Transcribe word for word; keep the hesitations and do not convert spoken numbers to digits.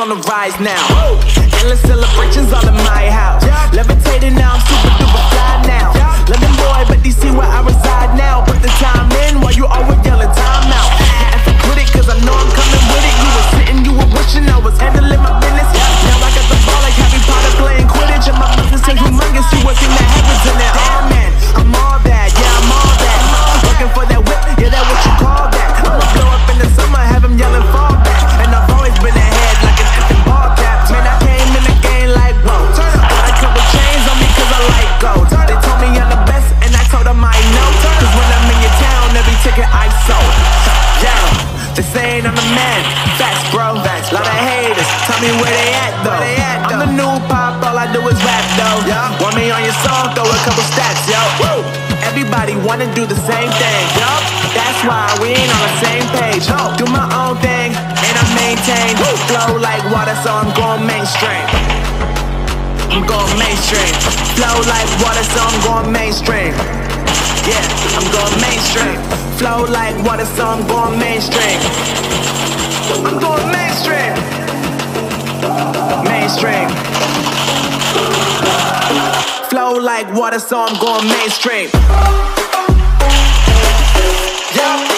on the rise now. Endless celebrations all in my house. Levitating now, I'm super duper fly now. London boy, but D C where I reside now. Put the time in while you always yelling time out. And forget it, cause I know I'm coming with it. You were sitting, you were wishing I was handling my business. Now I got the ball like Harry Potter playing Quidditch. And my business is humongous, you would think that happens in it. Oh man, I'm all that, yeah, I'm all that. Looking for that whip, yeah, that what you call that. I'ma blow up in the summer, have him yelling fall back. And I've always been ahead like an effing ball cap. Man, I came in the game like, whoa. Got a couple chains on me cause I like gold. They told me I'm the best and I told them I know. Cause when I'm in your town, every ticket I sold. Yeah, they saying I'm the man. Facts, bro. Lot of haters, tell me where they at though. I'm the new pop, all I do is rap though. Want me on your song, throw a couple stats, yo. Everybody wanna do the same thing, yo. That's why we ain't on the same page. Do my own thing, and I maintain. Flow like water, so I'm going mainstream. I'm going mainstream. Flow like water, so I'm going mainstream. Yeah, I'm going mainstream. Flow like water, so I'm going mainstream. I'm going mainstream. Mainstream. Flow like water, so I'm going mainstream. Yeah.